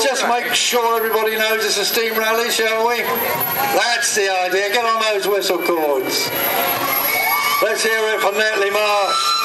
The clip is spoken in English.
just make sure everybody knows it's a steam rally, shall we? That's the idea. Get on those whistle cords. Let's hear it from Netley Marsh.